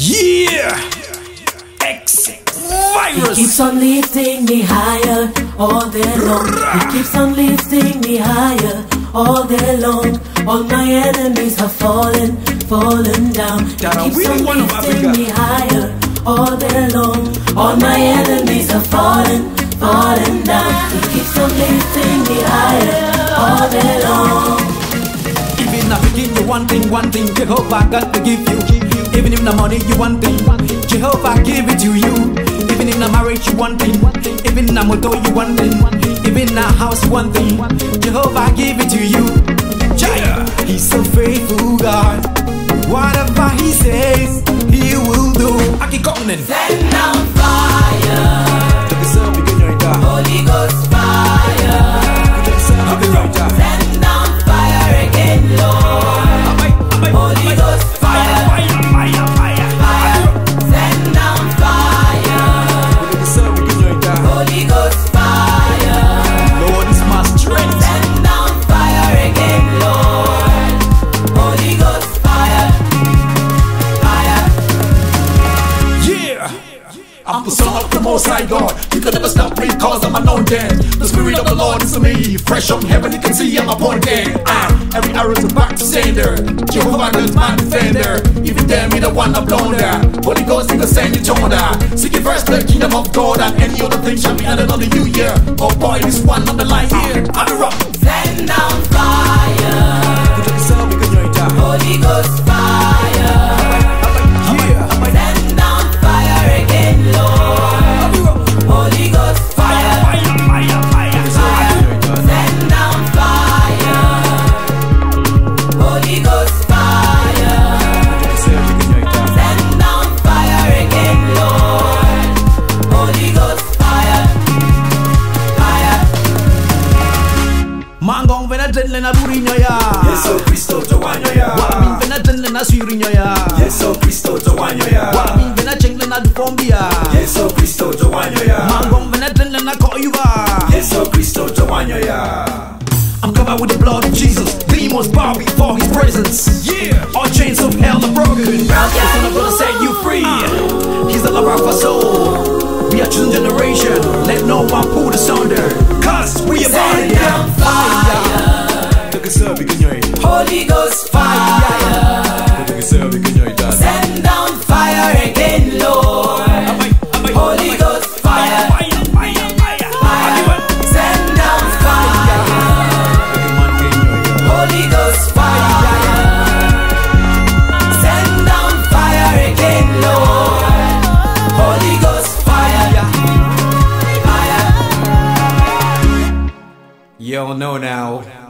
Yeah! Xviruz! He keeps on lifting me higher all day long. He keeps on lifting me higher all day long. All my enemies have fallen down. He keeps on lifting me higher all day long. All my enemies have fallen down. He keeps on lifting me higher all day long. Even if I give you one thing, Jehovah God to give you. Even if the money you want thing, Jehovah give it to you. Even in the marriage you want thing, even in the motor you want thing, even in the house you want thing, Jehovah give it to you. Yeah. He's so faithful, God. Whatever He says, He will do. I keep coming. Send down fire. Holy Ghost fire. Send down fire again, Lord. Holy Ghost fire. Send down fire. Holy Ghost fire. Lord is my strength. Send down fire again, Lord. Holy Ghost fire. Yeah. I'm the son of the Most High God. You can never stop me cause I'm anointed. The Spirit of the Lord is in me. Fresh from heaven you can see I'm appointed. Every arrow's back to sender. Jehovah God's my defender. Even there me the one I'm blown there. Holy Ghost in the send you toner. Seek ye first the kingdom of God, and any other thing shall be added unto you. Yeah. Oh boy, this one on the line here. I'm a rock. Send down fire. Holy Ghost fire. Send down fire again, Lord. Holy Ghost fire. Send down fire. Holy Ghost fire. Send down fire again, Lord. Holy Ghost fire. Mangong venadelle na burinyo ya. Yesu Kristo jawanyo ya. Wamin venadelle na surinyo ya. Yesu Kristo jawanyo ya. Wamin venachengle na dufombia. Yesu Kristo jawanyo ya. Mangong venadelle na koyuva. Yesu Kristo jawanyo ya. I'm covered with the blood of Jesus. Demons bow before His presence. Yeah. All chains of hell are broken. The Son of God set you free. He's the lover of our soul. We are chosen generation. Let no one pull us under. Cause we are burning down fire. Holy Ghost fire. Send down fire again, Lord. Holy Ghost fire. Send down fire. Holy Ghost fire. Send down fire again, Lord. Holy Ghost fire. You all know now.